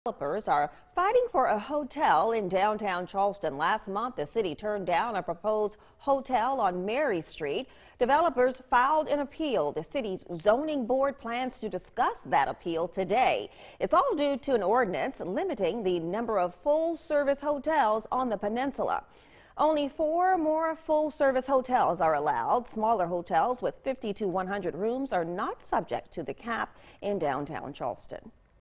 Developers are fighting for a hotel in downtown Charleston. Last month, the city turned down a proposed hotel on Mary Street. Developers filed an appeal. The city's zoning board plans to discuss that appeal today. It's all due to an ordinance limiting the number of full-service hotels on the peninsula. Only 4 more full-service hotels are allowed. Smaller hotels with 50 to 100 rooms are not subject to the cap in downtown Charleston.